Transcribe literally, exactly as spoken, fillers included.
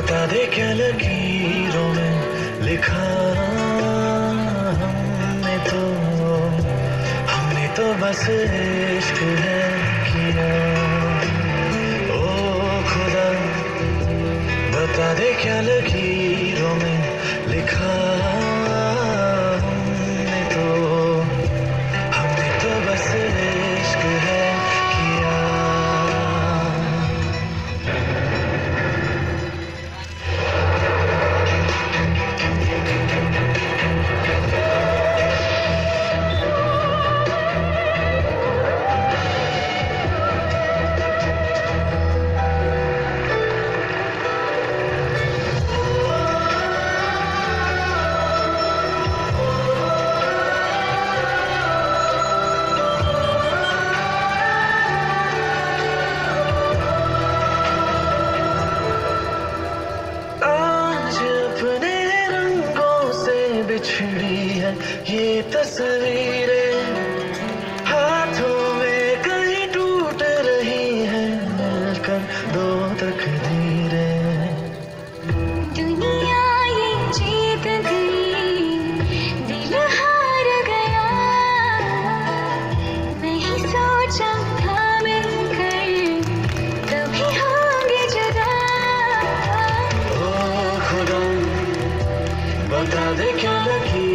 बता दे क्या लकीरों में लिखा हमने तो हमने तो बस इश्क है किया। ओ खुदा बता दे क्या लकीरों में लिखा हमने तो हमने तो बस इश्क है किया। बिछड़ी है ये तस्वीरें हाथों में कहीं टूट रही है मिलकर दो तकदीरें। दुनिया ये जीत गई दिल हार गया नहीं सोचा था मिलकर कभी होंगे जुदा। ओ खुदा बता दे क्या लकीर